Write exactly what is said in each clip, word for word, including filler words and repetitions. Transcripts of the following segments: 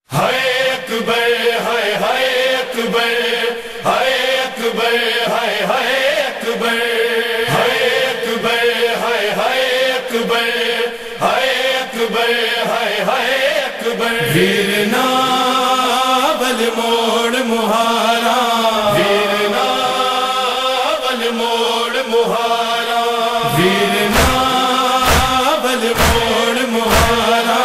ہائے اکبر ہائے ہائے اکبر ہائے اکبر ہائے ہائے اکبر ہائے اکبر ہائے ہائے اکبر ہائے اکبر ہائے ہائے اکبر ویر novel موڑ مہارا ویر novel موڑ مہارا ویر novel موڑ مہارا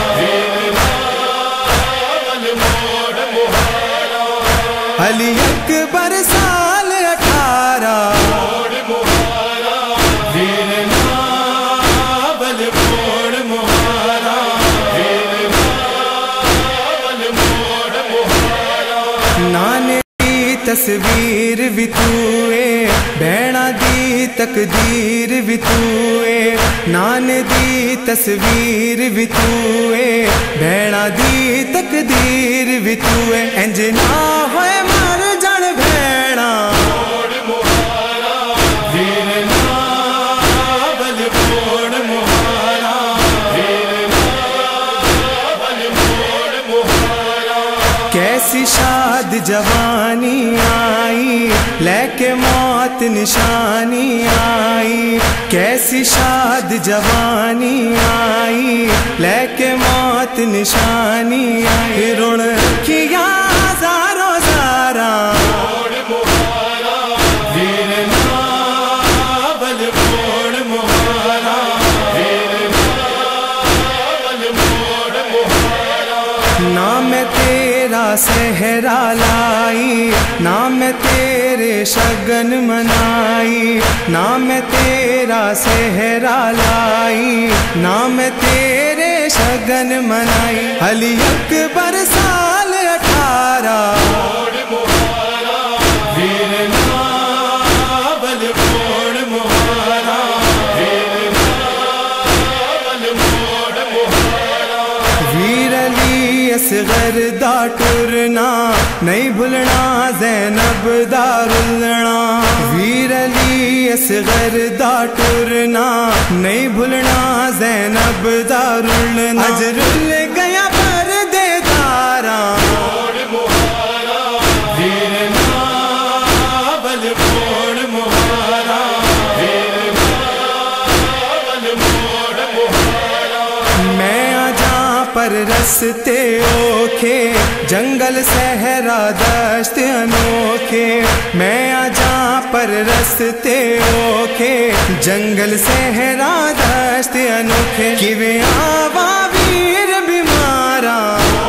علی اکبر سال اٹھارہ ویر ناول موڑ مہارا ویر ناول موڑ مہارا نانے دی تصویر بھی توئے بہنا دی تقدیر بھی توئے نانے دی تصویر بھی توئے بہنا دی تقدیر بھی توئے انج نہ ہوئے مر جان بہنا ویر ناول موڑ مہارا ویر ناول موڑ مہارا کیسی شاد جوانی آئی لے کے موت نشانی آئی کیسی شاد جوانی آئی لے کے موت نشانی آئی رون رکھیا ہزاروں زارا ویر ناول موڑ مہارا ویر ناول موڑ مہارا نام تیرا صحرا لائی نام تیرے شگن منائی نام تیرا صحرا لائی نام تیرے شگن منائی علی اکبر سال اٹھارہ ویر ناول موڑ مہارا ویر ناول موڑ مہارا ویر علی اصغر دا ٹرنا نہیں بھولنا زینب دا رلنا ویر علی اصغر دا ٹرنا نہیں بھولنا زینب دا رلنا اج رل گیا پردے دارا ویر ناول موڑ مہارا ویر ناول موڑ مہارا میں آجا پر رستے اوکھے جنگل صحرا دشت انوکھے میں آجا پر رستے اوکھے جنگل صحرا دشت انوکھے کیویں آوا ویر بیمارا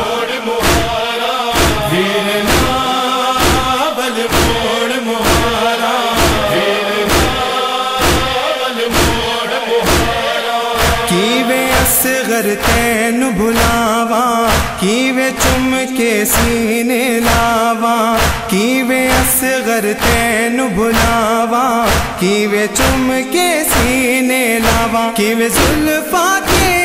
ویر ناول موڑ مہارا ویر ناول موڑ مہارا کیویں اصغر تین بھلاواں کیویں چم کے سینے لاواں کیویں اصغر تین بھلاواں کیویں چم کے سینے لاواں کیویں زلفاں کے